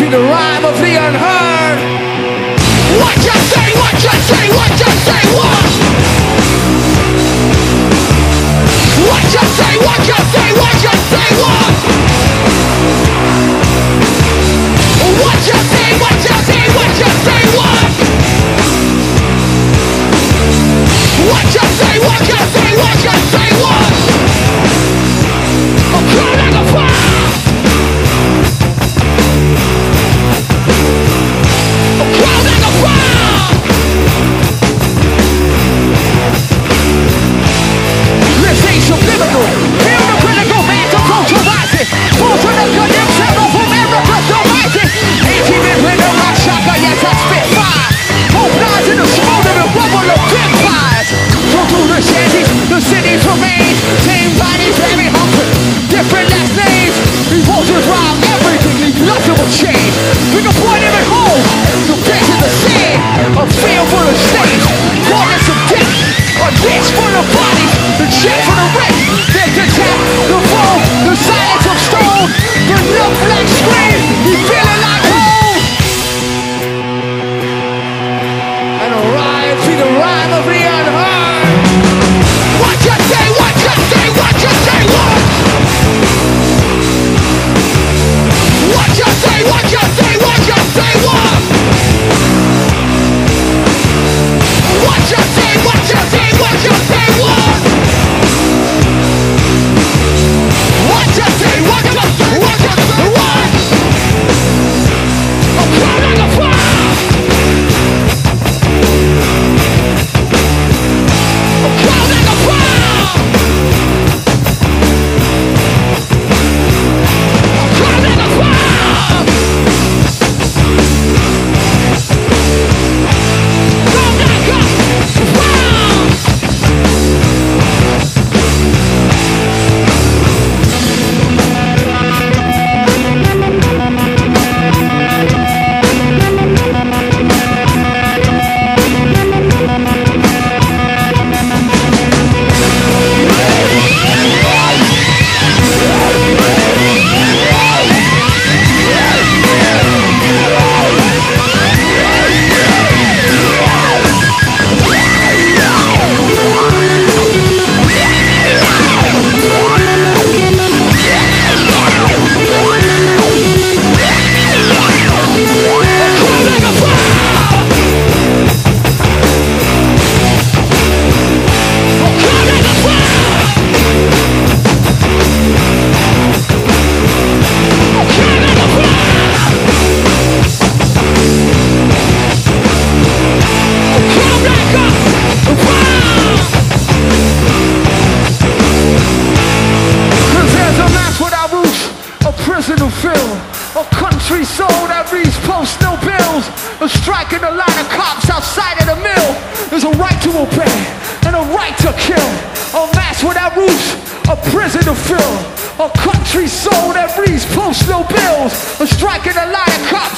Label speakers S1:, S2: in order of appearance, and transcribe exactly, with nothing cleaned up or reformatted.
S1: through the rhyme of the unheard. What you say, what you say, what you say, what? What you say, what you say, what you say, what? What you say, what you say, what you say, what? What you say, what you say, what you say, what? I'm coming like a fire. I'm coming like a fire. This ain't subliminal. Feel the critical man's approach arising. Force of the goddamn terror from America so rising. eighteen men with a rock shotgun, yes I spit fire. Both lies in the smoldering rubble of vampires. So through the shanties, the cities remain. Same bodies, very hungry. Different last names. Emotions rob everything, leave nothing will change. We can point every hole. The place is the same. A field full of stains. Corners of death. A ditch full of bodies. The check for the wreck. There's the tap, the phone, the silence of stone. The look like scream. We feeling like home. And a ride through the rhyme of the unheard. What you say, what you say, what you say, what? What you say, what you say, what you say, what? What you say, what you say, what you say, what? What you say, what you say, what you say, what? I'm coming like a fire. I'm coming like a fire. I'm coming like a fire. Come like a fire. Striking a line of cops outside of the mill. There's a right to obey and a right to kill. A mass without roofs, a prison to fill. A country soul that reads post no bills. A striking a line of cops